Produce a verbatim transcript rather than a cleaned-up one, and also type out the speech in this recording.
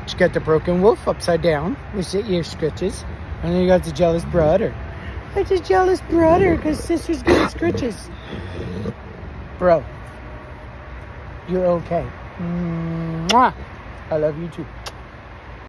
You got the broken wolf upside down with the ear scritches. And then you got the jealous brother. It's a jealous brother because sister's getting scritches. Bro, you're okay. Mwah. I love you too.